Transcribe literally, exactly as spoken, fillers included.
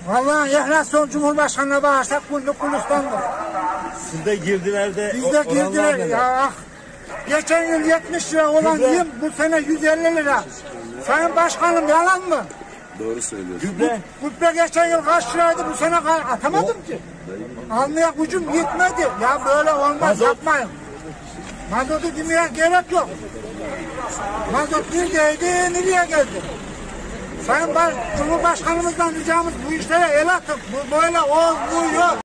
Vallahi enflasyon Cumhurbaşkanı'na bağırsak bunu Kuluçdan'dır. Siz de girdilerde Bizde girdiler ya. Geçen yıl yetmiş lira olan Gübre. yem bu sene yüz elli lira. Sayın Başkanım yalan mı? Doğru söylüyorsun. Gübre. Gübre geçen yıl kaç liraydı bu sene atamadım ki. Almaya gücüm yetmedi. Ya böyle olmaz, Mazot. yapmayın. Mazotu demeye gerek yok. Mazot neredeydi, nereye geldi? Sayın Baş Cumhurbaşkanımızdan ricamız bu işlere el atıp bu böyle olmuyor.